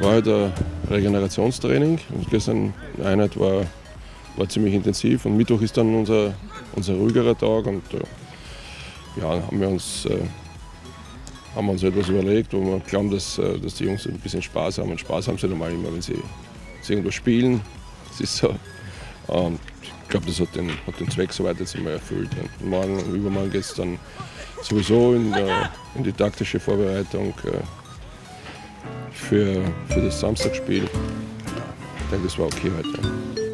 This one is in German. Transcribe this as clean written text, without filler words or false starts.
war halt ein Regenerationstraining. Und gestern eine Einheit war ziemlich intensiv und Mittwoch ist dann unser ruhigerer Tag und ja, haben wir uns etwas überlegt, wo wir glauben, dass die Jungs ein bisschen Spaß haben. Und Spaß haben sie normal immer, wenn sie irgendwas spielen. Das ist so. Und ich glaube, das hat den Zweck soweit jetzt immer erfüllt. Und morgen und übermorgen geht es dann sowieso in die taktische Vorbereitung für das Samstagsspiel. Ich denke, das war okay heute.